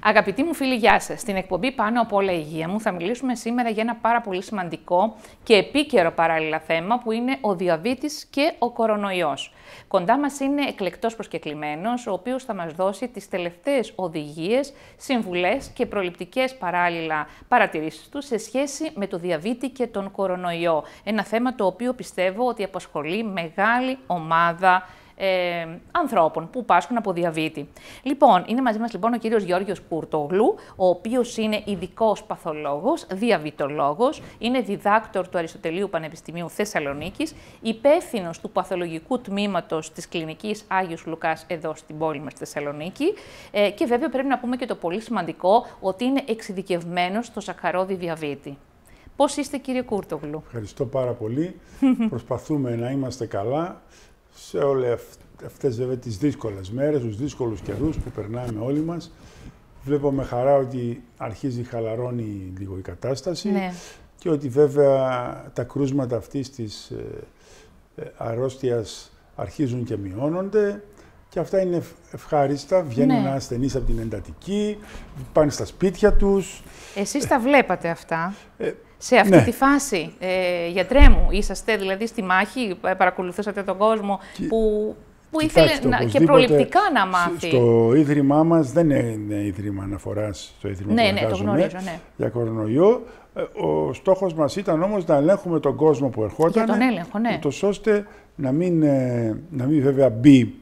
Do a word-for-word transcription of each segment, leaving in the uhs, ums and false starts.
Αγαπητοί μου φίλοι, γεια σας. Στην εκπομπή Πάνω από όλα υγεία μου θα μιλήσουμε σήμερα για ένα πάρα πολύ σημαντικό και επίκαιρο παράλληλα θέμα που είναι ο διαβήτης και ο κορονοϊός. Κοντά μας είναι εκλεκτός προσκεκλημένος, ο οποίος θα μας δώσει τις τελευταίες οδηγίες, συμβουλές και προληπτικές παράλληλα παρατηρήσεις του σε σχέση με το διαβήτη και τον κορονοϊό. Ένα θέμα το οποίο πιστεύω ότι απασχολεί μεγάλη ομάδα Ε, ανθρώπων που πάσχουν από διαβήτη. Λοιπόν, είναι μαζί μας λοιπόν ο κύριος Γιώργος Κουρτογλου, ο οποίος είναι ειδικός παθολόγος, διαβητολόγος, είναι διδάκτορ του Αριστοτελείου Πανεπιστημίου Θεσσαλονίκης, υπεύθυνος του παθολογικού τμήματος της κλινικής Άγιος Λουκάς εδώ στην πόλη μας στη Θεσσαλονίκη ε, και βέβαια πρέπει να πούμε και το πολύ σημαντικό ότι είναι εξειδικευμένος στο σακχαρώδη διαβήτη. Πώς είστε, κύριε Κουρτογλου? Ευχαριστώ πάρα πολύ. Προσπαθούμε να είμαστε καλά σε όλες αυτές βέβαια τις δύσκολες μέρες, τους δύσκολους καιρούς που περνάμε όλοι μας. Βλέπω με χαρά ότι αρχίζει χαλαρώνει λίγο η κατάσταση, ναι, και ότι βέβαια τα κρούσματα αυτής της ε, ε, αρρώστιας αρχίζουν και μειώνονται. Και αυτά είναι ευχάριστα, βγαίνουν, ναι, ασθενείς από την εντατική, πάνε στα σπίτια τους. Εσείς τα βλέπατε αυτά? Ε, Σε αυτή, ναι, τη φάση, ε, γιατρέ μου, είσαστε δηλαδή στη μάχη, παρακολουθούσατε τον κόσμο και, που, που ήθελε να, και προληπτικά να μάθει. Στο Ίδρυμά μας δεν είναι ίδρυμα αναφοράς, στο Ίδρυμα, ναι, που ναι, το γνωρίζω, ναι, για κορονοϊό. Ο στόχος μας ήταν όμως να ελέγχουμε τον κόσμο που ερχόταν, για τον έλεγχο, ναι, ούτως ώστε να μην, να μην βέβαια μπει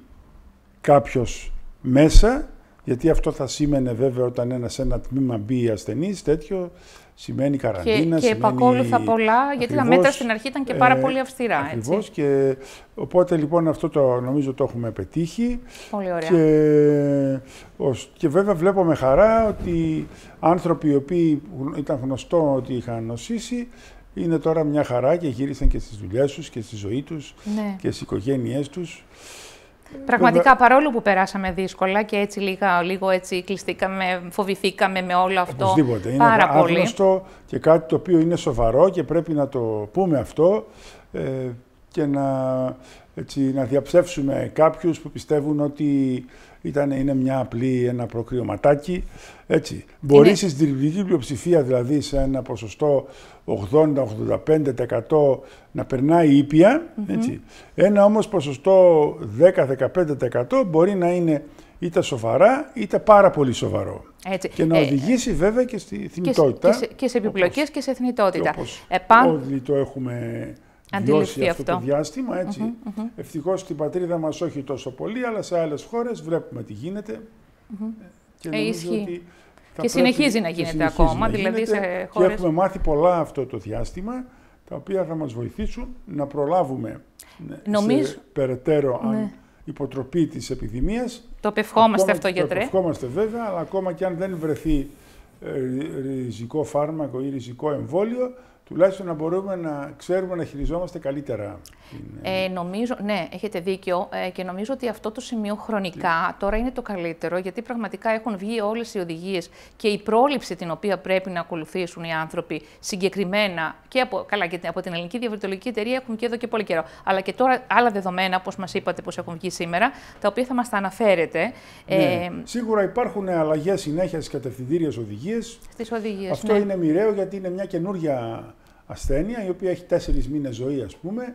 κάποιος μέσα, γιατί αυτό θα σήμαινε βέβαια όταν ένα, σε ένα τμήμα μπει ασθενής, τέτοιο σημαίνει καραντίνα. Και, και επακόλουθα πολλά, ακριβώς, γιατί τα μέτρα στην αρχή ήταν και πάρα ε, πολύ αυστηρά. Ακριβώς, έτσι. Και οπότε λοιπόν αυτό το νομίζω το έχουμε πετύχει. Πολύ ωραία. Και, και βέβαια βλέπω με χαρά ότι άνθρωποι οι οποίοι ήταν γνωστό ότι είχαν νοσήσει, είναι τώρα μια χαρά και γύρισαν και στις δουλειές τους και στη ζωή τους, ναι, και στις οικογένειές τους. Πραγματικά, βέβαια, παρόλο που περάσαμε δύσκολα και έτσι λίγα, λίγο έτσι κλειστήκαμε, φοβηθήκαμε με όλο αυτό. Οπωσδήποτε. Πάρα είναι πολύ άγνωστο και κάτι το οποίο είναι σοβαρό και πρέπει να το πούμε αυτό ε, και να, έτσι, να διαψεύσουμε κάποιους που πιστεύουν ότι ήταν, είναι μια απλή, ένα προκριωματάκι. Έτσι. Μπορεί είναι... στη συντριπτική πλειοψηφία, δηλαδή σε ένα ποσοστό ογδόντα με ογδόντα πέντε τοις εκατό να περνάει ήπια, mm-hmm, έτσι. Ένα όμως ποσοστό δέκα με δεκαπέντε τοις εκατό μπορεί να είναι είτε σοβαρά είτε πάρα πολύ σοβαρό. Έτσι. Και να οδηγήσει ε, βέβαια και στη θνητότητα. Και σε, και σε επιπλοκές και σε θνητότητα. Όπως ε, πάν... όλοι το έχουμε βιώσει αυτό, αυτό το διάστημα, έτσι. Mm-hmm, mm-hmm. Ευτυχώς στην πατρίδα μας όχι τόσο πολύ, αλλά σε άλλες χώρες βλέπουμε τι γίνεται. Mm-hmm. Και νομίζω ε, ότι και συνεχίζει να γίνεται συνεχίζει ακόμα, να δηλαδή γίνεται, σε χώρες... Και έχουμε μάθει πολλά αυτό το διάστημα, τα οποία θα μας βοηθήσουν να προλάβουμε νομίζω... σε περαιτέρω, ναι, αν υποτροπή της επιδημίας. Το επευχόμαστε ακόμα, αυτό, γιατρέ. Το επευχόμαστε βέβαια, αλλά ακόμα και αν δεν βρεθεί ε, ριζικό φάρμακο ή ριζικό εμβόλιο, τουλάχιστον να μπορούμε να ξέρουμε να χειριζόμαστε καλύτερα. Ε, νομίζω, ναι, έχετε δίκιο ε, και νομίζω ότι αυτό το σημείο χρονικά και... τώρα είναι το καλύτερο, γιατί πραγματικά έχουν βγει όλες οι οδηγίες και η πρόληψη την οποία πρέπει να ακολουθήσουν οι άνθρωποι συγκεκριμένα και από, καλά, και από την Ελληνική Διαβητολογική Εταιρεία έχουμε και εδώ και πολύ καιρό, αλλά και τώρα άλλα δεδομένα, όπως μας είπατε, πως έχουν βγει σήμερα, τα οποία θα μας τα αναφέρετε. Ναι, ε, σίγουρα υπάρχουν αλλαγές συνέχεια στις κατευθυντήριες οδηγίες. Στις οδηγίες, αυτό, ναι, είναι μοιραίο, γιατί είναι μια καινούρια ασθένεια, η οποία έχει τέσσερις μήνες ζωή, ας πούμε.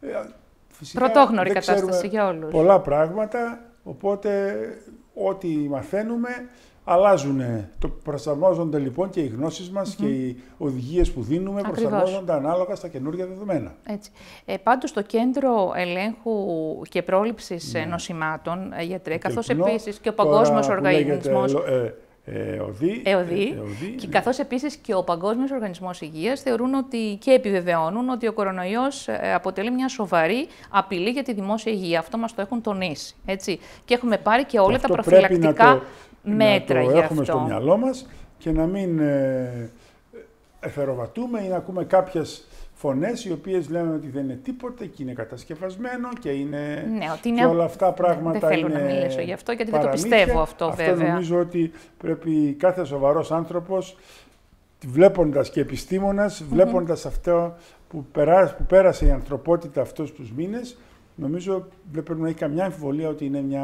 Φυσικά, πρωτόγνωρη κατάσταση για όλους. Πολλά πράγματα, οπότε ό,τι μαθαίνουμε αλλάζουν. Το προσαρμόζονται λοιπόν και οι γνώσεις μας, mm-hmm, και οι οδηγίες που δίνουμε. Ακριβώς. Προσαρμόζονται ανάλογα στα καινούργια δεδομένα. Έτσι. Ε, πάντως το Κέντρο Ελέγχου και Πρόληψης, ναι, Νοσημάτων, γιατρέ, καθώς επίσης και ο Παγκόσμιος Οργανισμός... Ε, ΕΟΔΗ, ΕΟΔΗ, και ναι, καθώς επίσης και ο Παγκόσμιος Οργανισμός Υγείας θεωρούν ότι και επιβεβαιώνουν ότι ο κορονοϊός αποτελεί μια σοβαρή απειλή για τη δημόσια υγεία. Αυτό μας το έχουν τονίσει. Έτσι. Και έχουμε πάρει και όλα και τα προφυλακτικά το, μέτρα για αυτό. Να το έχουμε στο μυαλό μας και να μην ε, εθεροβατούμε ή να ακούμε κάποιες φωνές οι οποίες λένε ότι δεν είναι τίποτα και είναι κατασκευασμένο και είναι, ναι, ότι είναι... και όλα αυτά πράγματα. Δεν θέλω είναι να μιλήσω γι' αυτό, γιατί παραμύθια. Δεν το πιστεύω αυτό, αυτό βέβαια. Αυτό νομίζω ότι πρέπει κάθε σοβαρός άνθρωπος, βλέποντας και επιστήμονας, mm-hmm, βλέποντας αυτό που, περά, που πέρασε η ανθρωπότητα αυτούς τους μήνες, νομίζω δεν πρέπει να έχει καμιά αμφιβολία ότι είναι μια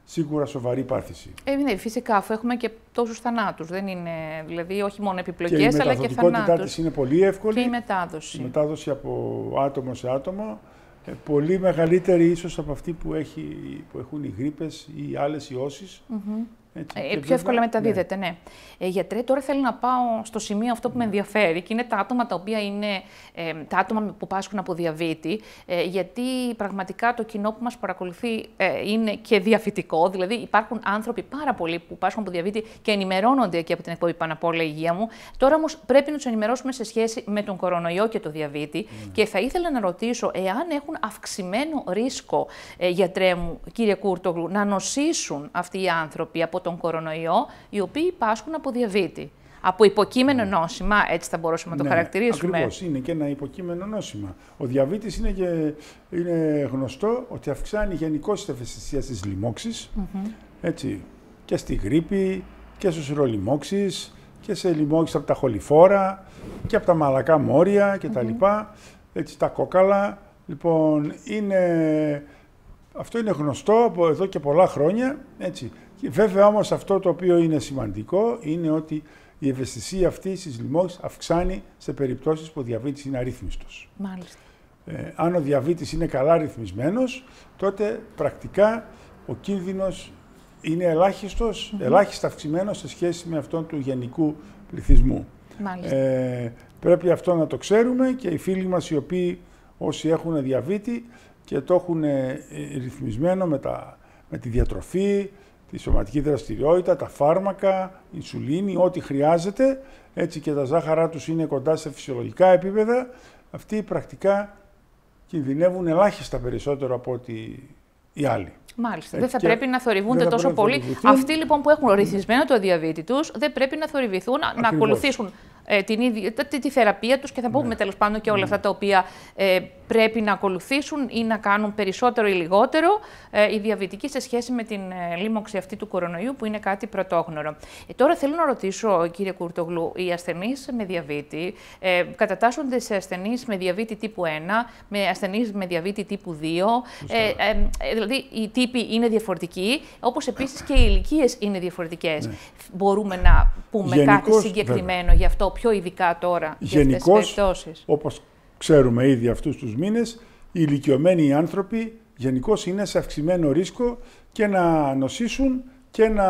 σίγουρα σοβαρή πάθηση. Ε, ναι, φυσικά, αφού έχουμε και τόσους θανάτους. Δεν είναι, δηλαδή, όχι μόνο επιπλοκές, και αλλά και θανάτους. Η μεταδοτικότητά της είναι πολύ εύκολη. Και η μετάδοση. Η μετάδοση από άτομο σε άτομο. Ε, πολύ μεγαλύτερη ίσως από αυτή που, έχει, που έχουν οι γρίπες ή άλλες ιώσεις. Mm-hmm. Έτσι, ε, πιο βέβαια, εύκολα μεταδίδεται, ναι. ναι. Ε, γιατρέ, τώρα θέλω να πάω στο σημείο αυτό που ναι. με ενδιαφέρει και είναι τα άτομα τα οποία είναι ε, τα άτομα που πάσχουν από διαβήτη, ε, γιατί πραγματικά το κοινό που μας παρακολουθεί ε, είναι και διαφυτικό, δηλαδή υπάρχουν άνθρωποι πάρα πολλοί που πάσχουν από διαβήτη και ενημερώνονται και από την εκπομπή Πάνω απ' όλα Υγεία μου. Τώρα όμως πρέπει να τους ενημερώσουμε σε σχέση με τον κορονοϊό και το διαβήτη mm. και θα ήθελα να ρωτήσω εάν έχουν αυξημένο ρίσκο, ε, γιατρέ μου, κύριε Κούρτογλου, να νοσήσουν αυτοί οι άνθρωποι από τον κορονοϊό, οι οποίοι πάσχουν από διαβήτη. Από υποκείμενο νόσημα, έτσι θα μπορούσαμε να το ναι, χαρακτηρίσουμε. Ακριβώς, είναι και ένα υποκείμενο νόσημα. Ο διαβήτης είναι, και, είναι γνωστό ότι αυξάνει γενικώς την ευαισθησία στις λοιμώξεις, mm-hmm. έτσι, και στη γρίπη και στους ουρολοιμώξεις και σε λοιμώξεις από τα χοληφόρα και από τα μαλακά μόρια και mm-hmm. τα λοιπά, έτσι, τα κόκαλα. Λοιπόν, είναι, αυτό είναι γνωστό από εδώ και πολλά χρόνια, έτσι. Βέβαια όμως αυτό το οποίο είναι σημαντικό είναι ότι η ευαισθησία αυτή στις λοιμώξεις αυξάνει σε περιπτώσεις που ο διαβήτης είναι αρρύθμιστος. Μάλιστα. Ε, αν ο διαβήτης είναι καλά ρυθμισμένος, τότε πρακτικά ο κίνδυνος είναι ελάχιστος, mm-hmm. ελάχιστα αυξημένος σε σχέση με αυτόν του γενικού πληθυσμού. Μάλιστα. Ε, πρέπει αυτό να το ξέρουμε και οι φίλοι μας οι οποίοι όσοι έχουν διαβήτη και το έχουν ρυθμισμένο με, τα, με τη διατροφή, τη σωματική δραστηριότητα, τα φάρμακα, η ινσουλίνη, ό,τι χρειάζεται, έτσι και τα ζάχαρά τους είναι κοντά σε φυσιολογικά επίπεδα, αυτοί πρακτικά κινδυνεύουν ελάχιστα περισσότερο από ότι οι άλλοι. Μάλιστα. Δεν θα πρέπει να θορυβούνται τόσο πολύ. Αυτοί λοιπόν που έχουν ρυθμισμένο το διαβήτη τους, δεν πρέπει να θορυβηθούν, να, να ακολουθήσουν ε, την ίδια, τη, τη θεραπεία τους και θα πούμε ναι. τέλος πάντων και όλα ναι. αυτά τα οποία ε, πρέπει να ακολουθήσουν ή να κάνουν περισσότερο ή λιγότερο ε, οι διαβητικοί σε σχέση με την ε, λίμωξη αυτή του κορονοϊού που είναι κάτι πρωτόγνωρο. Ε, τώρα θέλω να ρωτήσω, κύριε Κουρτογλού, οι ασθενείς με διαβήτη ε, κατατάσσονται σε ασθενείς με διαβήτη τύπου ένα, με ασθενείς με διαβήτη τύπου δύο, ε, ε, δηλαδή οι τύποι είναι διαφορετικοί, όπως επίσης και οι ηλικίες είναι διαφορετικές. Ναι. Μπορούμε να πούμε γενικώς, κάτι συγκεκριμένο βέβαια. Γι' αυτό, πιο ειδικά τώρα, για αυτές τις περιπτώσεις. Όπως ξέρουμε ήδη αυτούς τους μήνες, οι ηλικιωμένοι άνθρωποι γενικώς είναι σε αυξημένο ρίσκο και να νοσήσουν και να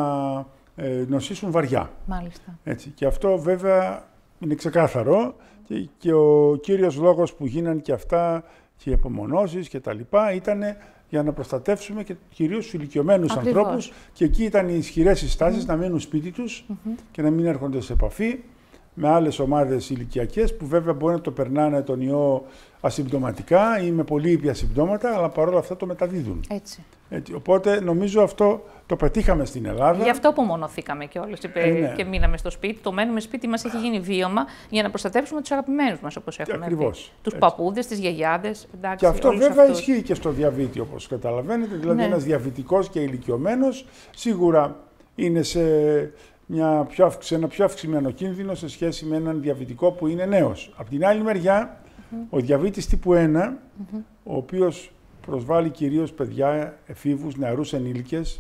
ε, νοσήσουν βαριά. Μάλιστα. Έτσι. Και αυτό βέβαια είναι ξεκάθαρο και, και ο κύριος λόγος που γίνανε και αυτά και οι απομονώσεις και τα λοιπά ήταν για να προστατεύσουμε και κυρίως τους ηλικιωμένους ανθρώπους και εκεί ήταν οι ισχυρές συστάσεις mm. να μείνουν σπίτι τους mm-hmm. και να μην έρχονται σε επαφή με άλλες ομάδες ηλικιακές που βέβαια μπορεί να το περνάνε τον ιό ασυμπτωματικά ή με πολύ ήπια συμπτώματα, αλλά παρόλα αυτά το μεταδίδουν. Έτσι. Έτσι. Οπότε νομίζω αυτό το πετύχαμε στην Ελλάδα. Γι' αυτό απομονωθήκαμε κιόλας ε, ναι. και μείναμε στο σπίτι. Το μένουμε σπίτι μας έχει γίνει βίωμα για να προστατεύσουμε τους αγαπημένους μας, όπως έχουμε Ακριβώς. Τους παππούδες, τις γιαγιάδες. Εντάξει, και αυτό βέβαια αυτούς. Ισχύει και στο διαβήτη, όπως καταλαβαίνετε. Δηλαδή ναι. ένας διαβητικός και ηλικιωμένος σίγουρα είναι σε, μια πιο, σε ένα πιο αυξημένο κίνδυνο σε σχέση με έναν διαβητικό που είναι νέος. Απ' την άλλη μεριά, mm-hmm. ο διαβήτης τύπου ένα, mm-hmm. ο οποίος προσβάλλει κυρίως παιδιά, εφήβους, νεαρούς ενήλικες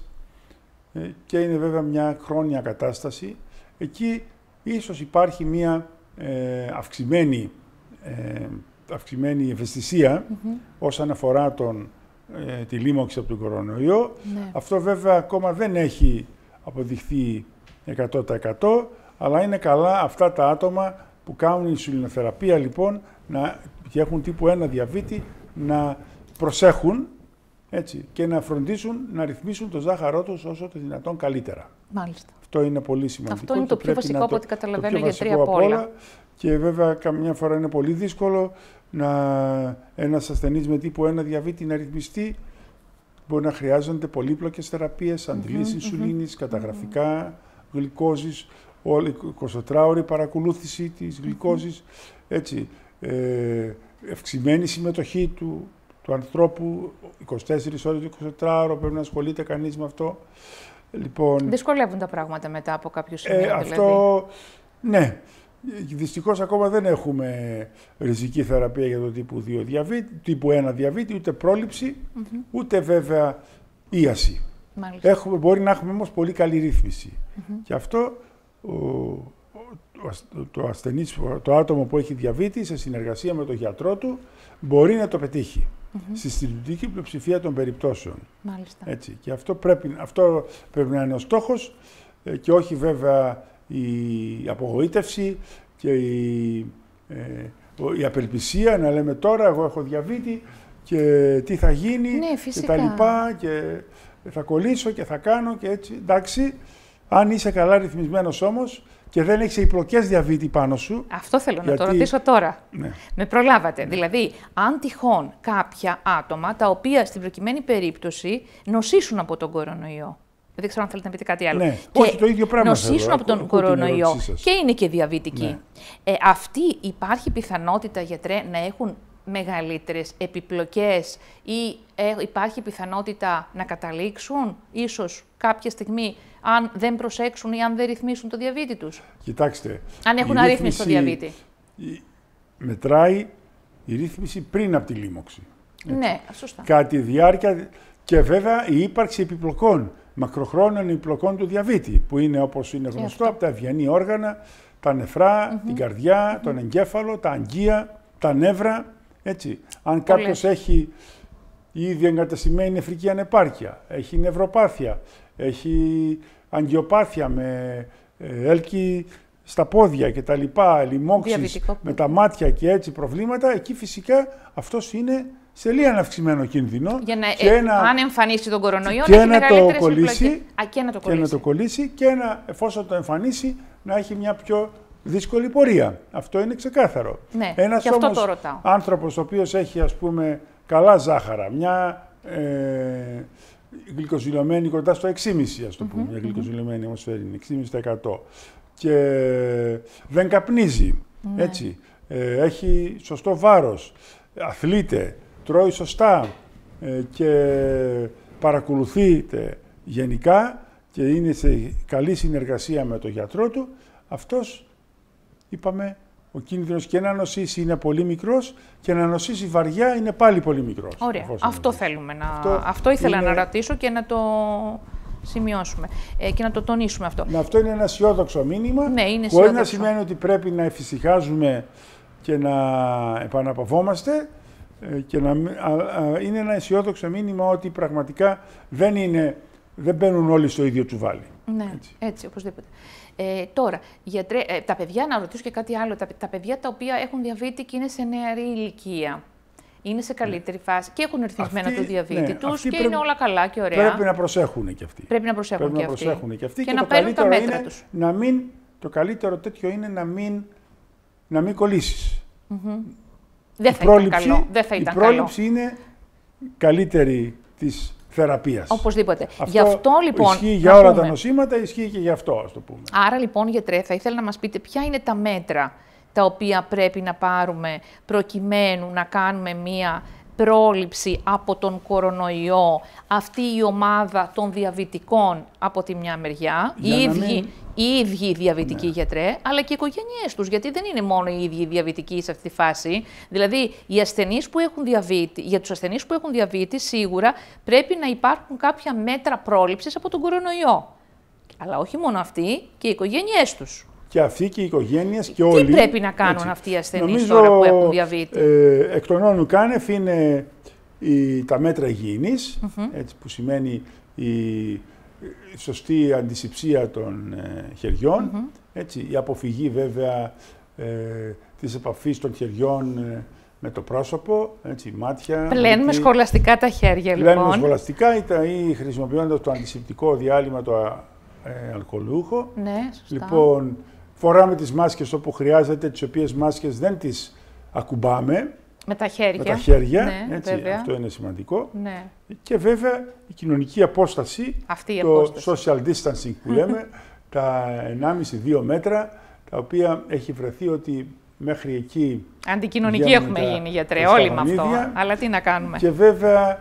και είναι βέβαια μια χρόνια κατάσταση. Εκεί ίσως υπάρχει μια ε, αυξημένη, ε, αυξημένη ευαισθησία mm-hmm. όσον αφορά τον, ε, τη λίμωξη από τον κορονοϊό. Ναι. Αυτό βέβαια ακόμα δεν έχει αποδειχθεί εκατό τοις εκατό, αλλά είναι καλά αυτά τα άτομα που κάνουν ινσουλινοθεραπεία λοιπόν να, και έχουν τύπου ένα διαβήτη να προσέχουν έτσι, και να φροντίσουν να ρυθμίσουν το ζάχαρό τους όσο το δυνατόν καλύτερα. Μάλιστα. Αυτό είναι πολύ σημαντικό. Αυτό είναι το πιο βασικό από ό,τι καταλαβαίνω για τρία απ' όλα. Και βέβαια καμιά φορά είναι πολύ δύσκολο να ένας ασθενής με τύπου ένα διαβήτη να ρυθμιστεί. Μπορεί να χρειάζονται πολύπλοκες θεραπείες, αντιλήσεις mm-hmm, ινσουλίνης, mm-hmm. καταγραφικά, mm-hmm. γλυκόζης, εικοσιτετράωρη παρακολούθηση της γλυκόζης, έτσι, ε, ευξημένη συμμετοχή του, του ανθρώπου, είκοσι τέσσερις ώρες το εικοσιτετράωρο, πρέπει να ασχολείται κανείς με αυτό. Λοιπόν, δυσκολεύουν τα πράγματα μετά από κάποιο σημείο, ε, δηλαδή. Αυτό, ναι. Δυστυχώς ακόμα δεν έχουμε ριζική θεραπεία για το τύπου δύο διαβήτη, τύπου ένα διαβήτη, ούτε πρόληψη, mm-hmm. ούτε βέβαια ίαση. Έχουμε, μπορεί να έχουμε όμως πολύ καλή ρύθμιση. Mm-hmm. Και αυτό ο, το, το ασθενής, το άτομο που έχει διαβήτη, σε συνεργασία με τον γιατρό του, μπορεί να το πετύχει. Mm-hmm. Στη συντηρητική πλειοψηφία των περιπτώσεων. Μάλιστα. Έτσι. Και αυτό πρέπει, αυτό πρέπει να είναι ο στόχος και όχι βέβαια η απογοήτευση και η, ε, η απελπισία να λέμε τώρα εγώ έχω διαβήτη και τι θα γίνει, ναι, και τα λοιπά και θα κολλήσω και θα κάνω και έτσι. Εντάξει, αν είσαι καλά ρυθμισμένος όμως και δεν έχεις υπλοκές διαβήτη πάνω σου. Αυτό θέλω γιατί... να το ρωτήσω τώρα. Ναι. Με προλάβατε. Ναι. Δηλαδή, αν τυχόν κάποια άτομα τα οποία στην προκειμένη περίπτωση νοσήσουν από τον κορονοϊό. Δεν ξέρω αν θέλετε να πείτε κάτι άλλο. Ναι, όχι το ίδιο πράγμα. Νοσήσουν θέλω, από τον έχω, κορονοϊό έχω και είναι και διαβητικοί. Ναι. Ε, αυτοί υπάρχει πιθανότητα, γιατρέ, να έχουν μεγαλύτερες επιπλοκές ή ε, υπάρχει πιθανότητα να καταλήξουν ίσως κάποια στιγμή αν δεν προσέξουν ή αν δεν ρυθμίσουν το διαβήτη τους. Κοιτάξτε. Αν έχουν αρρύθμιση το διαβήτη. Μετράει η ρύθμιση πριν από τη λίμωξη. Έτσι. Ναι, σωστά. Κατά τη διάρκεια και βέβαια η ύπαρξη επιπλοκών, μακροχρόνιων επιπλοκών του διαβήτη, που είναι όπως είναι γνωστό από τα ευγενή όργανα, τα νεφρά, mm-hmm. την καρδιά, mm-hmm. τον εγκέφαλο, τα αγγεία, τα νεύρα. Έτσι. Αν κάποιος έχει ήδη εγκαταστημένη νεφρική ανεπάρκεια, έχει νευροπάθεια, έχει αγκιοπάθεια με ε, έλκη στα πόδια και τα λοιπά, λοιμώξεις με τα μάτια και έτσι προβλήματα, εκεί φυσικά αυτός είναι σε λίγα αυξημένο κίνδυνο. Για να, και ε, ένα, αν εμφανίσει τον κορονοϊό, και να έχει να το κολλήσει, Α, και να το και κολλήσει. να το κολλήσει και να, εφόσον το εμφανίσει, να έχει μια πιο δύσκολη πορεία. Αυτό είναι ξεκάθαρο. Ναι, Ένας και αυτό όμως το ρωτάω. άνθρωπος ο οποίος έχει, ας πούμε, καλά ζάχαρα, μια ε, γλυκοζηλωμένη κοντά στο έξι κόμμα πέντε, ας το πούμε, mm-hmm, μια γλυκοζηλωμένη αιμοσφαιρίνη, έξι κόμμα πέντε τοις εκατό, και δεν καπνίζει, mm-hmm. έτσι, ε, έχει σωστό βάρος, αθλείται, τρώει σωστά ε, και παρακολουθείται γενικά και είναι σε καλή συνεργασία με τον γιατρό του, αυτός, είπαμε, ο κίνδυνος και να νοσήσει είναι πολύ μικρός και να νοσήσει βαριά είναι πάλι πολύ μικρός. Ωραία. Αυτό νοσήσει. θέλουμε να... Αυτό, αυτό ήθελα είναι... να ρωτήσω και να το σημειώσουμε ε, και να το τονίσουμε αυτό. Αυτό είναι ένα αισιόδοξο μήνυμα, ναι, είναι που όχι να σημαίνει ότι πρέπει να εφησυχάζουμε και να επαναπαυόμαστε, ε, και να, α, α, είναι ένα αισιόδοξο μήνυμα ότι πραγματικά δεν, είναι, δεν μπαίνουν όλοι στο ίδιο τσουβάλι. Ναι, έτσι, έτσι οπωσδήποτε. Ε, τώρα, γιατρέ, ε, τα παιδιά, να ρωτήσω και κάτι άλλο, τα, τα παιδιά τα οποία έχουν διαβήτη και είναι σε νεαρή ηλικία, είναι σε καλύτερη ναι. φάση και έχουν ρυθμισμένα αυτοί, το διαβήτη ναι, τους και πρέπει, είναι όλα καλά και ωραία. Πρέπει να προσέχουν και αυτοί. Πρέπει να προσέχουν, πρέπει και, να αυτοί. προσέχουν και αυτοί. Και, και, και να το παίρνουν τα μέτρα είναι τους. Να μην, το καλύτερο τέτοιο είναι να μην, να μην κολλήσεις. Mm-hmm. Δεν, θα πρόληψη, ήταν καλό. Δεν θα ήταν η πρόληψη καλό. Είναι καλύτερη της θεραπείας. Οπωσδήποτε. Αυτό Γι' αυτό λοιπόν. Ισχύει για όλα πούμε. τα νοσήματα, ισχύει και γι' αυτό, ας το πούμε. Άρα λοιπόν, γιατρέ, θα ήθελα να μας πείτε ποια είναι τα μέτρα τα οποία πρέπει να πάρουμε προκειμένου να κάνουμε μία πρόληψη από τον κορονοϊό, αυτή η ομάδα των διαβητικών από τη μια μεριά, οι ίδιοι, μην... οι ίδιοι διαβητικοί ναι. γιατρέ, αλλά και οι οικογένειές τους, γιατί δεν είναι μόνο οι ίδιοι διαβητικοί σε αυτή τη φάση. Δηλαδή, οι ασθενείς που έχουν διαβήτη, για τους ασθενείς που έχουν διαβήτη, σίγουρα πρέπει να υπάρχουν κάποια μέτρα πρόληψης από τον κορονοϊό. Αλλά όχι μόνο αυτοί, και οι οικογένειές τους. Και αυτοί και οι οικογένειες και τι όλοι. Τι πρέπει να κάνουν έτσι. Αυτοί οι ασθενείς Νομίζω, τώρα που έχουν διαβήτη. Ε, εκ των όνου κάνευ είναι η, τα μέτρα υγιεινής, mm-hmm. έτσι, που σημαίνει η, η σωστή αντισηψία των ε, χεριών, mm-hmm. έτσι, η αποφυγή βέβαια ε, της επαφής των χεριών ε, με το πρόσωπο, έτσι, μάτια. Πλένουμε γιατί... σχολαστικά τα χέρια, λοιπόν. Πλένουμε σχολαστικά ή, ή χρησιμοποιώντας το αντισηπτικό διάλειμμα, το ε, αλκοολούχο. Ναι, σωστά. Λοιπόν, φοράμε τις μάσκες όπου χρειάζεται, τις οποίες μάσκες δεν τις ακουμπάμε. Με τα χέρια. Με τα χέρια, ναι, έτσι, βέβαια. Αυτό είναι σημαντικό. Ναι. Και βέβαια η κοινωνική απόσταση, αυτή η το απόσταση. social distancing που λέμε, τα ενάμιση με δύο μέτρα, τα οποία έχει βρεθεί ότι μέχρι εκεί... Αντικοινωνικοί έχουμε τα, γίνει, γιατρέ, όλοι με αυτό. Αλλά τι να κάνουμε. Και βέβαια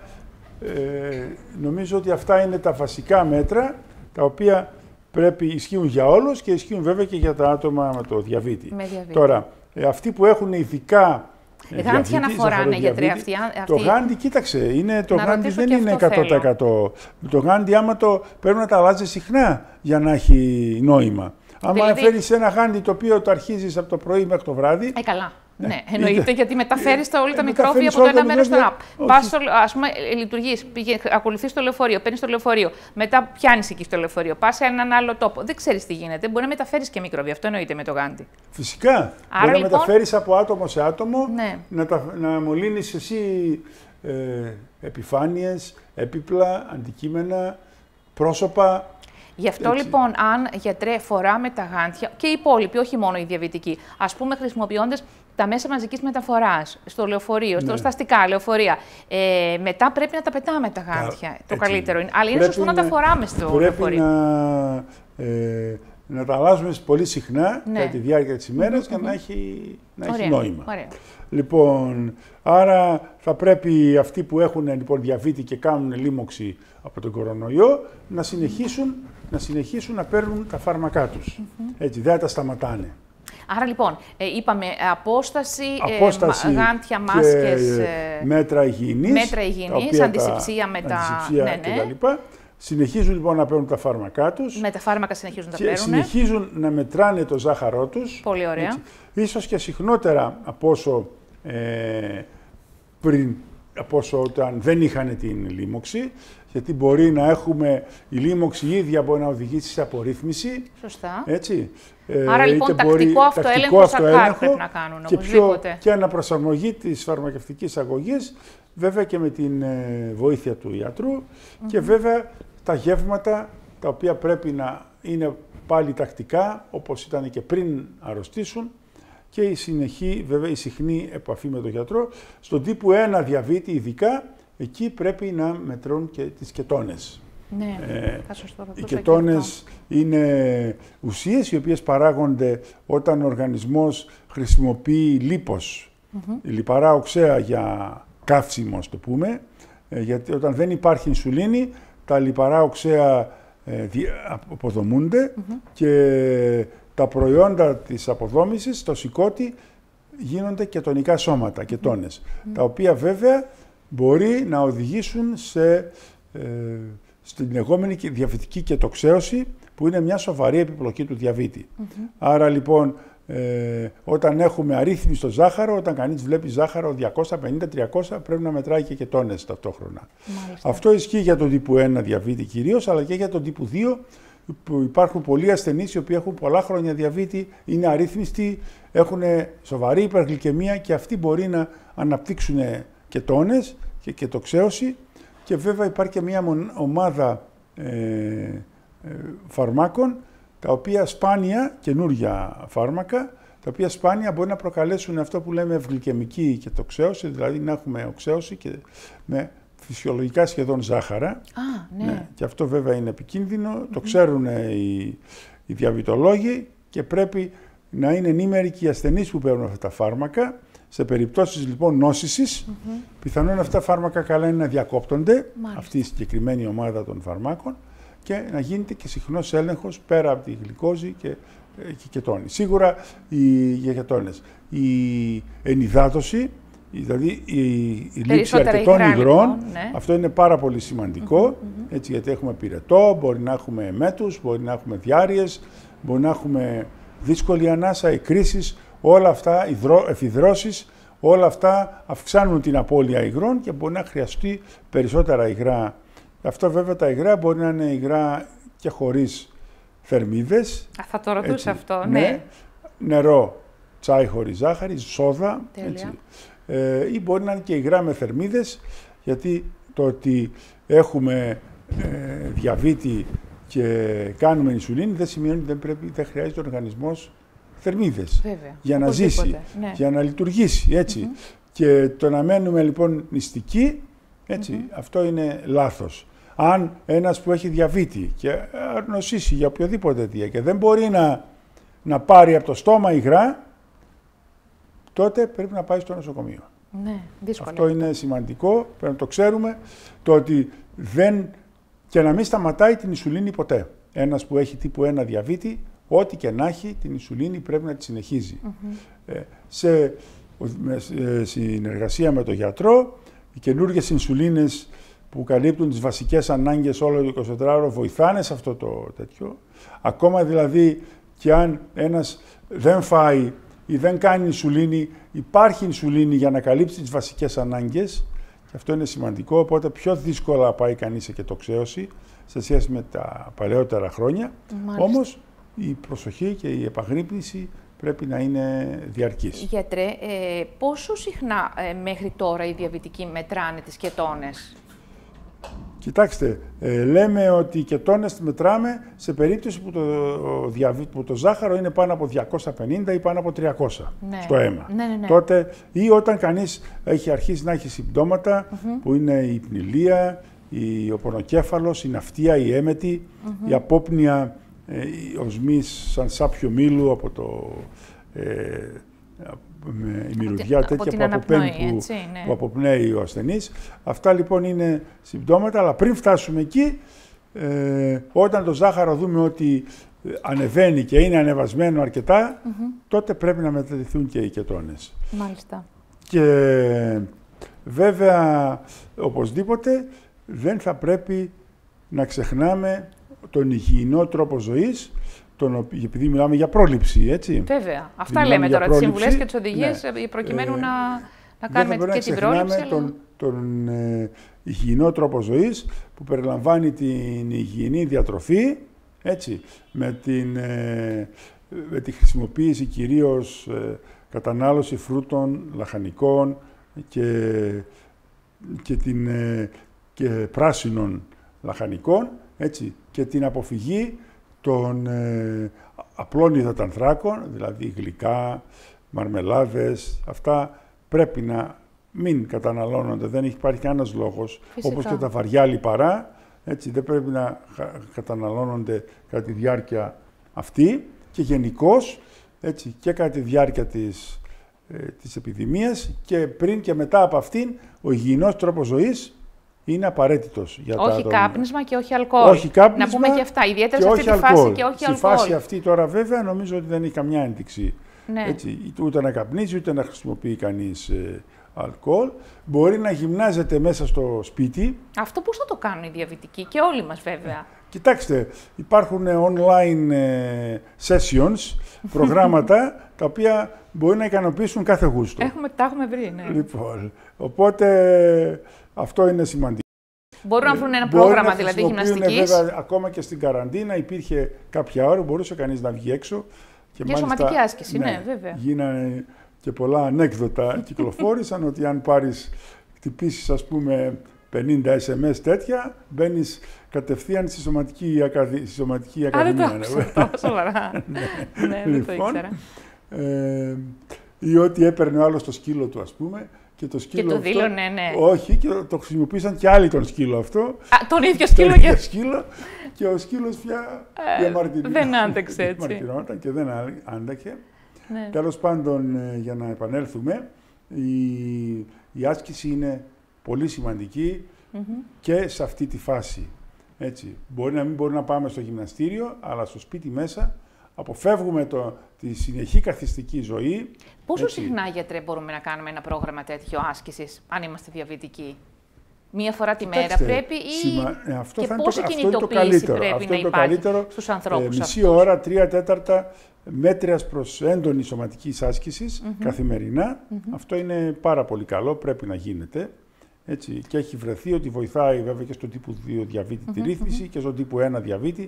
ε, νομίζω ότι αυτά είναι τα βασικά μέτρα, τα οποία πρέπει ισχύουν για όλους και ισχύουν βέβαια και για τα άτομα με το διαβήτη. Με διαβήτη. Τώρα, ε, αυτοί που έχουν ειδικά Γάντια να φοράνε γιατροί αυτοί. Το γάντι, κοίταξε, είναι, το γάντι δεν είναι εκατό τοις εκατό. Το γάντι, άμα το πρέπει να τα αλλάζει συχνά για να έχει νόημα. Άμα δηλαδή... φέρεις ένα γάντι το οποίο το αρχίζεις από το πρωί μέχρι το βράδυ. Ε, καλά. Ναι, ναι, εννοείται, είτε, γιατί μεταφέρεις τα όλα τα μικρόβια από το ένα μέρος στο άλλο. Πας, ας πούμε, λειτουργείς, ακολουθείς το λεωφορείο, παίρνεις το λεωφορείο, μετά πιάνεις εκεί στο λεωφορείο, πας σε έναν άλλο τόπο. Δεν ξέρεις τι γίνεται. Μπορεί να μεταφέρεις και μικρόβια. Αυτό εννοείται με το γάντι. Φυσικά. Άρα, μπορεί λοιπόν... να μεταφέρεις από άτομο σε άτομο, ναι. να, τα, να μολύνεις εσύ ε, επιφάνειες, έπιπλα, αντικείμενα, πρόσωπα. Γι' αυτό έτσι. Λοιπόν, αν γιατρέ φοράμε τα γάντια και οι υπόλοιποι, όχι μόνο οι διαβητικοί, ας πούμε χρησιμοποιώντας τα μέσα μαζικής μεταφοράς, στο λεωφορείο, ναι. στα αστικά λεωφορεία, ε, μετά πρέπει να τα πετάμε τα γάντια. Τα, το έτσι. Καλύτερο είναι. Αλλά είναι σωστό να τα φοράμε στο πρέπει λεωφορείο. Να, ε, να τα αλλάζουμε πολύ συχνά ναι. κατά τη διάρκεια της ημέρας mm-hmm. για να έχει, να έχει νόημα. Ωραία. Λοιπόν, άρα θα πρέπει αυτοί που έχουν λοιπόν διαβήτη και κάνουν λίμωξη από τον κορονοϊό να συνεχίσουν, να συνεχίσουν να παίρνουν τα φάρμακά τους. Mm-hmm. Έτσι, δεν τα σταματάνε. Άρα λοιπόν, ε, είπαμε απόσταση, απόσταση ε, γάντια, μάσκες, και, ε, μέτρα υγιεινής, μέτρα υγιεινής αντισηψία με τα... αντισηψία ναι, ναι. κτλ. Συνεχίζουν λοιπόν να παίρνουν τα φάρμακά τους. Με τα φάρμακα συνεχίζουν να τα παίρνουν. Συνεχίζουν να μετράνε το ζάχαρό τους. Πολύ ωραία. Έτσι. Ίσως και συχνότερα από όσο, ε, πριν, από όσο όταν δεν είχαν την λίμωξη. Γιατί μπορεί να έχουμε, η λίμωξη η ίδια μπορεί να οδηγήσει σε απορρίθμιση. Σωστά. Έτσι. Άρα λοιπόν τακτικό μπορεί, αυτοέλεγχο σακάρ πρέπει να κάνουν και οπωσδήποτε. Πιο, και αναπροσαρμογή της φαρμακευτικής αγωγής, βέβαια και με την ε, βοήθεια του ιατρού mm-hmm. και βέβαια τα γεύματα τα οποία πρέπει να είναι πάλι τακτικά, όπως ήταν και πριν αρρωστήσουν, και η συνεχή, βέβαια η συχνή επαφή με τον γιατρό. Στον τύπου ένα διαβήτη ειδικά, εκεί πρέπει να μετρούν και τις κετώνες. Ναι, ε, σωστό, οι κετώνες είναι ουσίες οι οποίες παράγονται όταν ο οργανισμός χρησιμοποιεί λίπος, mm-hmm. λιπαρά οξέα για καύσιμο, ας το πούμε, ε, γιατί όταν δεν υπάρχει ινσουλίνη, τα λιπαρά οξέα ε, αποδομούνται mm-hmm. και τα προϊόντα της αποδόμησης, το σηκώτη, γίνονται κετονικά σώματα, κετώνες, mm-hmm. τα οποία βέβαια μπορεί να οδηγήσουν σε, ε, στην λεγόμενη διαβητική κετοξέωση, που είναι μια σοβαρή επιπλοκή του διαβήτη. Mm-hmm. Άρα λοιπόν, ε, όταν έχουμε αρρύθμι στο ζάχαρο, όταν κανείς βλέπει ζάχαρο διακόσια πενήντα με τριακόσια, πρέπει να μετράει και κετώνες ταυτόχρονα. Μάλιστα. Αυτό ισχύει για τον τύπου ένα διαβήτη κυρίως, αλλά και για τον τύπου δύο, που υπάρχουν πολλοί ασθενείς οι οποίοι έχουν πολλά χρόνια διαβήτη, είναι αρρύθμιστοι, έχουν σοβαρή υπεργλυκαιμία και αυτοί μπορεί να αναπτύξουν κετώνες και κετοξέωση, και βέβαια υπάρχει και μια ομάδα ε, ε, φαρμάκων, τα οποία σπάνια, καινούργια φάρμακα, τα οποία σπάνια μπορεί να προκαλέσουν αυτό που λέμε ευγλυκαιμική κετοξέωση, δηλαδή να έχουμε οξέωση και με φυσιολογικά σχεδόν ζάχαρα. Α, ναι. Ναι, και αυτό βέβαια είναι επικίνδυνο, mm-hmm. το ξέρουν οι, οι διαβητολόγοι και πρέπει να είναι ενήμεροι και οι ασθενείς που παίρνουν αυτά τα φάρμακα. Σε περιπτώσεις λοιπόν νόσησης, mm-hmm. πιθανόν αυτά τα φάρμακα καλά είναι να διακόπτονται, μάλιστα. αυτή η συγκεκριμένη ομάδα των φαρμάκων, και να γίνεται και συχνός έλεγχος πέρα από τη γλυκόζη και, και κετώνη. Σίγουρα οι, για κετώνες. Η ενυδάτωση, δηλαδή η, η λήψη αρκετών υγρών, λοιπόν, ναι. αυτό είναι πάρα πολύ σημαντικό, mm-hmm. έτσι, γιατί έχουμε πυρετό, μπορεί να έχουμε εμέτους, μπορεί να έχουμε διάρειες, μπορεί να έχουμε δύσκολη ανάσα, εκκρίσεις, όλα αυτά, εφιδρώσεις, όλα αυτά αυξάνουν την απώλεια υγρών και μπορεί να χρειαστεί περισσότερα υγρά. Αυτό βέβαια τα υγρά μπορεί να είναι υγρά και χωρίς θερμίδες. Α, θα το ρωτούσα αυτό, ναι. ναι. Νερό, τσάι χωρίς ζάχαρη, σόδα, έτσι. Ε, ή μπορεί να είναι και υγρά με θερμίδες, γιατί το ότι έχουμε ε, διαβήτη και κάνουμε ινσουλίνη δεν σημαίνει ότι δεν, πρέπει, δεν χρειάζεται ο οργανισμός θερμίδες βέβαια, για να ζήσει, ναι. για να λειτουργήσει, έτσι. Mm-hmm. Και το να μένουμε λοιπόν νηστικοί, έτσι, mm-hmm. αυτό είναι λάθος. Αν ένας που έχει διαβήτη και νοσήσει για οποιοδήποτε αιτία και δεν μπορεί να, να πάρει από το στόμα υγρά, τότε πρέπει να πάει στο νοσοκομείο. Ναι, δύσκολο. Αυτό είναι σημαντικό, πρέπει να το ξέρουμε, το ότι δεν, και να μην σταματάει την ινσουλίνη ποτέ. Ένας που έχει τύπου ένα διαβήτη, ό,τι και να έχει, την ινσουλίνη πρέπει να τη συνεχίζει. Mm-hmm. Ε, σε με συνεργασία με τον γιατρό, οι καινούργιες ινσουλίνες που καλύπτουν τις βασικές ανάγκες όλο το εικοσιτετράωρο βοηθάνε σε αυτό το τέτοιο. Ακόμα δηλαδή και αν ένας δεν φάει ή δεν κάνει ινσουλίνη, υπάρχει ινσουλίνη για να καλύψει τις βασικές ανάγκες και αυτό είναι σημαντικό, οπότε πιο δύσκολα πάει κανείς σε κετοξέωση σε σχέση με τα παλαιότερα χρόνια. Μάλιστα. Όμως η προσοχή και η επαγρύπνηση πρέπει να είναι διαρκής. Γιατρέ, ε, πόσο συχνά ε, μέχρι τώρα οι διαβητικοί μετράνε τις κετώνες? Κοιτάξτε, ε, λέμε ότι οι κετώνες μετράμε σε περίπτωση που το, διαβη... που το ζάχαρο είναι πάνω από διακόσια πενήντα ή πάνω από τριακόσια ναι. στο αίμα. Ναι, ναι, ναι. Τότε, ή όταν κανείς έχει αρχίσει να έχει συμπτώματα mm-hmm. που είναι η πνηλία, η... ο πονοκέφαλος, η ναυτία, η έμετη, mm-hmm. η απόπνοια, ε, οι οσμής σαν σάπιο μήλου από το... Ε, με η μυρωδιά από τέτοια την που, αποπνέει, που, έτσι, ναι. που αποπνέει ο ασθενής. Αυτά λοιπόν είναι συμπτώματα, αλλά πριν φτάσουμε εκεί, ε, όταν το ζάχαρο δούμε ότι ανεβαίνει και είναι ανεβασμένο αρκετά, mm-hmm. τότε πρέπει να μετρηθούν και οι κετώνες. Μάλιστα. Και βέβαια, οπωσδήποτε, δεν θα πρέπει να ξεχνάμε τον υγιεινό τρόπο ζωής, τον, επειδή μιλάμε για πρόληψη, έτσι. Βέβαια. Αυτά λέμε τώρα, τις συμβουλές και τις οδηγίες, ναι. προκειμένου ε, να, να κάνουμε και την πρόληψη. Δεν τον, τον ε, υγιεινό τρόπο ζωής, που περιλαμβάνει την υγιεινή διατροφή, έτσι, με, την, ε, με τη χρησιμοποίηση κυρίως ε, κατανάλωση φρούτων, λαχανικών και, και, την, ε, και πράσινων λαχανικών, έτσι, και την αποφυγή των ε, απλών υδατανθράκων, δηλαδή γλυκά, μαρμελάδες, αυτά πρέπει να μην καταναλώνονται, δεν υπάρχει κανένας λόγος. Φυσικά. Όπως και τα βαριά λιπαρά, έτσι, δεν πρέπει να καταναλώνονται κατά τη διάρκεια αυτή και γενικώς, έτσι, και κατά τη διάρκεια της, ε, της επιδημίας και πριν και μετά από αυτήν, ο υγιεινός τρόπος ζωής είναι απαραίτητος για τα όχι άτομα. Κάπνισμα και όχι αλκοόλ. Όχι κάπνισμα. Να πούμε και αυτά. Ιδιαίτερα και σε αυτή τη αλκοόλ. φάση και όχι Στη αλκοόλ. Στη φάση αυτή τώρα, βέβαια, νομίζω ότι δεν έχει καμιά ένδειξη. Ναι. Έτσι, ούτε να καπνίζει, ούτε να χρησιμοποιεί κανείς ε, αλκοόλ. Μπορεί να γυμνάζεται μέσα στο σπίτι. Αυτό πώς θα το κάνουν οι διαβητικοί και όλοι μας, βέβαια. Κοιτάξτε, υπάρχουν online ε, sessions, προγράμματα, τα οποία μπορεί να ικανοποιήσουν κάθε γούστο. Έχουμε, τα έχουμε βρει, ναι. Λοιπόν, οπότε αυτό είναι σημαντικό. Μπορούν να βρουν ένα πρόγραμμα, δηλαδή, γυμναστικής. Βέβαια, ακόμα και στην καραντίνα υπήρχε κάποια ώρα, μπορούσε κανείς να βγει έξω. Και για μάλιστα, σωματική άσκηση, ναι, ναι, βέβαια. Γίνανε και πολλά ανέκδοτα κυκλοφόρησαν, ότι αν πάρεις, χτυπήσεις, ας πούμε, πενήντα ες εμ ες τέτοια, μπαίνεις κατευθείαν στη σωματική, ακαδη... στη σωματική ακαδημία. Α, δεν το άκουσα, σοβαρά. Ναι, δεν το ήξερα. Ε, ή ότι έπαιρνε ο άλλος το σκύλο του, ας πούμε, και το σκύλο και το αυτό, δήλωνε, ναι. Όχι, και το χρησιμοποίησαν και άλλοι τον σκύλο αυτό. Α, τον ίδιο σκύλο. Τον ίδιο σκύλο και ο σκύλος πια ε, διαμαρτυρόταν. Δεν άντεξε έτσι. Διαμαρτυρόταν και δεν άντεχε. Ναι. Τέλος πάντων, για να επανέλθουμε, η, η άσκηση είναι πολύ σημαντική mm-hmm. και σε αυτή τη φάση. Έτσι. Μπορεί να μην μπορεί να πάμε στο γυμναστήριο, αλλά στο σπίτι μέσα αποφεύγουμε το, τη συνεχή καθιστική ζωή. Πόσο έτσι. συχνά, γιατρέ, μπορούμε να κάνουμε ένα πρόγραμμα τέτοιο άσκησης, αν είμαστε διαβητικοί? Μία φορά τη μέρα Κοιτάξτε, πρέπει ή σημα... ε, αυτό και θα πόση είναι το, κινητοποίηση αυτό πρέπει αυτό να είναι το υπάρχει καλύτερο, στους ανθρώπους ε, μισή αυτούς. ώρα, τρία τέταρτα μέτριας προς έντονη σωματικής άσκησης mm-hmm. καθημερινά. Mm-hmm. Αυτό είναι πάρα πολύ καλό, πρέπει να γίνεται. Έτσι, και έχει βρεθεί ότι βοηθάει βέβαια και στον τύπου δύο διαβήτη mm-hmm. τη ρύθμιση mm-hmm. και στον τύπου ένα διαβήτη.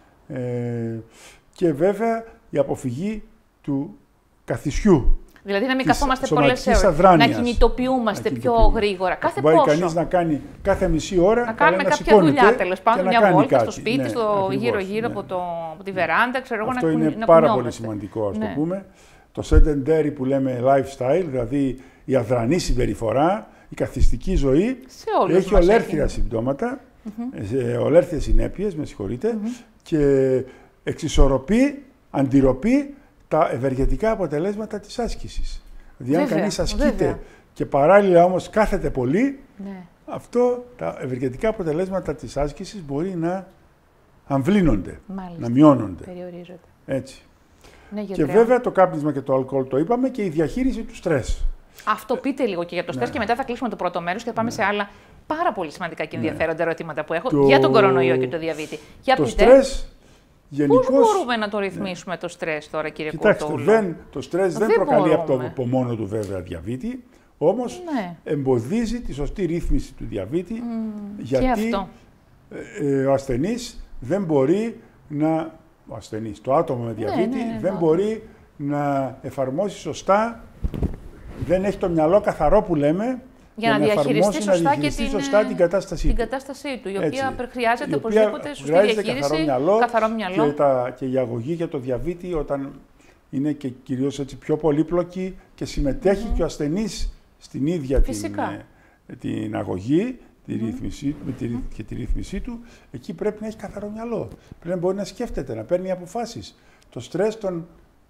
Ε, και βέβαια η αποφυγή του καθισιού. Δηλαδή να μην καθόμαστε πολλές ώρες, να κινητοποιούμαστε να πιο γρήγορα. Κάθε μπορεί πόσο. Κανείς να κάνει κάθε μισή ώρα. Να κάνουμε να κάποια δουλειά, τέλος πάντων, μια βόλτα κάτι. στο σπίτι, ναι, στο γύρω-γύρω ναι. από, το, από τη βεράντα, ξέρω εγώ, αυτό να είναι να πάρα κουνιόμαστε. πολύ σημαντικό, ας ναι. το πούμε. Το sedentary που λέμε lifestyle, δηλαδή η αδρανή συμπεριφορά, η καθιστική ζωή, έχει ολέρθια συμπτώματα, mm-hmm. ολέρθιες συνέπειες, με συγχωρείτε, mm-hmm. και εξισορροπεί, αντιρροπεί τα ευεργετικά αποτελέσματα της άσκησης. Δηλαδή, αν κανείς ασκείται βέβαια. Και παράλληλα όμως κάθεται πολύ, ναι. αυτό, τα ευεργετικά αποτελέσματα της άσκησης μπορεί να αμβλύνονται, μάλιστα. Να μειώνονται. Περιορίζονται. Έτσι. Ναι, και βέβαια το κάπνισμα και το αλκοόλ το είπαμε και η διαχείριση του στρες. Αυτό πείτε λίγο και για το στρες ναι. και μετά θα κλείσουμε το πρώτο μέρος και θα πάμε ναι. σε άλλα πάρα πολύ σημαντικά και ενδιαφέροντα ναι. ερωτήματα που έχω το... για τον κορονοϊό και το διαβήτη. Για το πείτε, στρες, γενικώς... πώς μπορούμε να το ρυθμίσουμε ναι. το στρες τώρα, κύριε Κουρτούλο? Δεν, το στρες δεν, δεν προκαλεί από, το, από μόνο του βέβαια διαβήτη, όμως ναι. εμποδίζει τη σωστή ρύθμιση του διαβήτη, mm, γιατί ε, ο ασθενής δεν μπορεί να... Ο ασθενής, το άτομο με διαβήτη ναι, ναι, ναι, δεν ναι. μπορεί να εφαρμόσει σωστά, δεν έχει το μυαλό καθαρό που λέμε, για, για να, να διαχειριστεί σωστά, να διαχειριστεί και την, σωστά την κατάστασή την του. κατάστασή του, η οποία Έτσι, χρειάζεται η οπωσδήποτε σωστή χρειάζεται διαχείριση, καθαρό μυαλό, καθαρό μυαλό. Και, τα, και η αγωγή για το διαβήτη όταν είναι και κυρίως έτσι πιο πολύπλοκη και συμμετέχει mm. και ο ασθενής στην ίδια την, την αγωγή, τη mm. ρύθμιση, με τη, mm. και τη ρύθμισή του, εκεί πρέπει να έχει καθαρό μυαλό. Πρέπει να μπορεί να σκέφτεται, να παίρνει αποφάσεις. Το στρες τον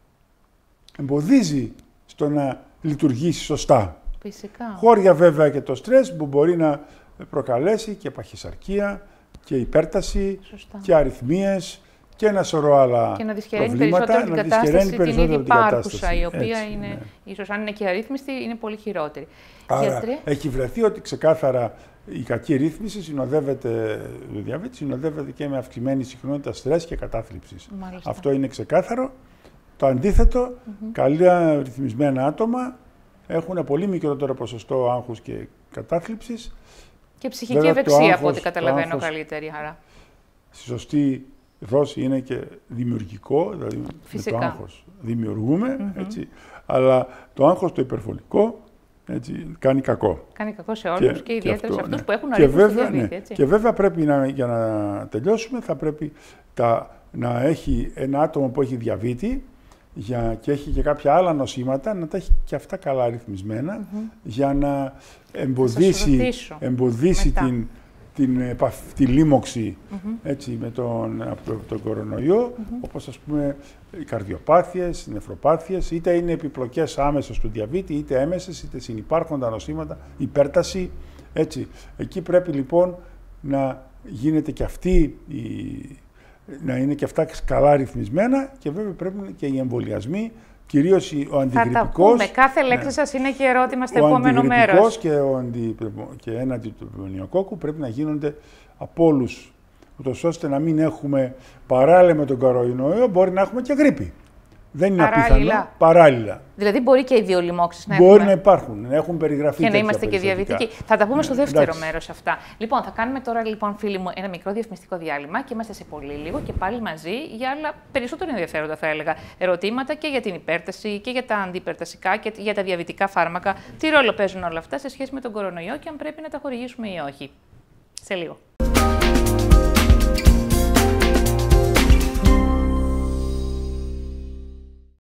εμποδίζει στο να λειτουργήσει σωστά. Φυσικά. Χώρια βέβαια και το στρες που μπορεί να προκαλέσει και παχυσαρκία και υπέρταση Σωστά. και αριθμίες και ένα σωρό άλλα και να δυσχεραίνει προβλήματα. Περισσότερο την κατάσταση την ήδη υπάρχουσα, η οποία Έτσι, είναι, ναι. ίσως αν είναι και αρρύθμιστη, είναι πολύ χειρότερη. Άρα, Γιατρέ... έχει βρεθεί ότι ξεκάθαρα η κακή ρύθμιση συνοδεύεται, το διαβήτη συνοδεύεται και με αυξημένη συχνότητα στρες και κατάθλιψης. Μάλιστα. Αυτό είναι ξεκάθαρο. Το αντίθετο, mm-hmm. καλά ρυθμισμένα άτομα έχουν πολύ μικρότερο ποσοστό άγχους και κατάθλιψης. Και ψυχική Βέβαια, ευεξία, από ό,τι καταλαβαίνω καλύτερη. Άρα. Στη σωστή δόση είναι και δημιουργικό, δηλαδή Φυσικά. με το άγχος δημιουργούμε, mm-hmm. έτσι, αλλά το άγχος το υπερβολικό έτσι, κάνει κακό. Κάνει κακό σε όλους και, και ιδιαίτερα και σε αυτούς ναι. που έχουν και αρρύθμιση βέβαια, διαβήτη, ναι. έτσι. Και βέβαια πρέπει να, για να τελειώσουμε, θα πρέπει τα, να έχει ένα άτομο που έχει διαβήτη για, και έχει και κάποια άλλα νοσήματα, να τα έχει και αυτά καλά ρυθμισμένα, mm-hmm. για να εμποδίσει, εμποδίσει την, την, τη λίμωξη mm-hmm. έτσι, με τον, από τον, τον κορονοϊό, mm-hmm. όπως ας πούμε οι καρδιοπάθειες, οι νεφροπάθειες, είτε είναι επιπλοκές άμεσες του διαβήτη, είτε έμεσες, είτε συνυπάρχοντα νοσήματα, υπέρταση. Έτσι. Εκεί πρέπει λοιπόν να γίνεται και αυτή η, να είναι και αυτά καλά ρυθμισμένα και βέβαια πρέπει και οι εμβολιασμοί, κυρίως ο αντιγρυππικός. Θα τα πούμε. Κάθε λέξη ναι. σας είναι και ερώτημα στο ο επόμενο μέρος. Ο αντιγρυππικός και, ο αντι, και έναντι του πνευμονιοκόκκου πρέπει να γίνονται από όλους, ούτως ώστε να μην έχουμε παράλληλα με τον κορονοϊό, μπορεί να έχουμε και γρίπη. Δεν είναι παράλληλα. απίθανο. Παράλληλα. Δηλαδή μπορεί και οι δύο λοιμώξεις να μπορεί έχουμε. Μπορεί να υπάρχουν, να έχουν περιγραφεί. Και να είμαστε και διαβητικοί. Θα τα πούμε ναι, στο δεύτερο εντάξει. μέρος αυτά. Λοιπόν, θα κάνουμε τώρα, λοιπόν, φίλοι μου, ένα μικρό διαφημιστικό διάλειμμα και είμαστε σε πολύ λίγο και πάλι μαζί για άλλα περισσότερο ενδιαφέροντα, θα έλεγα, ερωτήματα και για την υπέρταση και για τα αντιπερτασικά και για τα διαβητικά φάρμακα. Τι ρόλο παίζουν όλα αυτά σε σχέση με τον κορονοϊό και αν πρέπει να τα χορηγήσουμε ή όχι. Σε λίγο.